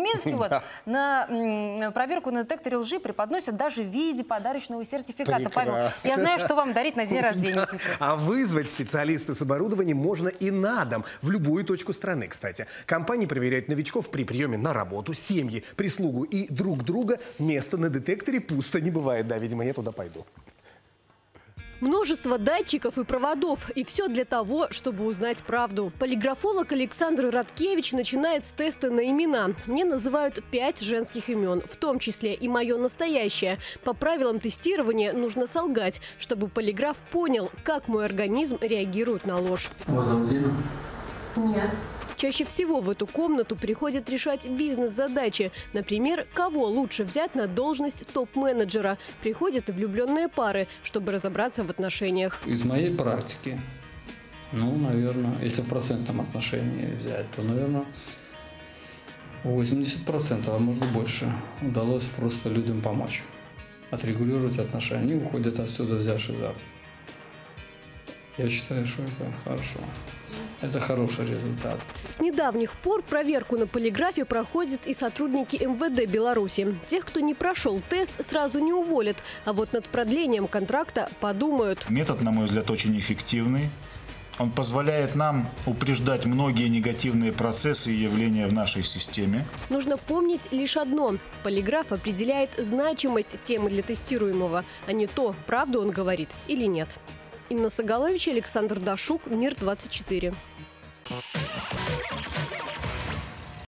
Минске вот на проверку на детекторе лжи преподносят даже в виде подарочного сертификата. Павел, я знаю, что вам дарить на день рождения теперь. А вызвать специалиста с оборудованием можно и на дом, в любую точку страны, кстати. Компания проверяет новичков при приеме на работу, семьи, прислугу и друг друга. Места на детекторе пусто не бывает. Да, видимо, я туда пойду. Множество датчиков и проводов. И все для того, чтобы узнать правду. Полиграфолог Александр Радкевич начинает с теста на имена. Мне называют 5 женских имен, в том числе и мое настоящее. По правилам тестирования нужно солгать, чтобы полиграф понял, как мой организм реагирует на ложь. Вас зовут Дина? Нет. Чаще всего в эту комнату приходят решать бизнес-задачи. Например, кого лучше взять на должность топ-менеджера. Приходят и влюбленные пары, чтобы разобраться в отношениях. Из моей практики, наверное, если в процентном отношении взять, то, наверное, 80%, а может больше, удалось просто людям помочь. Отрегулировать отношения. Они уходят отсюда, взявши за. Я считаю, что это хорошо. Это хороший результат. С недавних пор проверку на полиграфе проходят и сотрудники МВД Беларуси. Тех, кто не прошел тест, сразу не уволят. А вот над продлением контракта подумают. Метод, на мой взгляд, очень эффективный. Он позволяет нам упреждать многие негативные процессы и явления в нашей системе. Нужно помнить лишь одно. Полиграф определяет значимость темы для тестируемого, а не то, правду он говорит или нет. Инна Сагалович, Александр Дашук, Мир 24.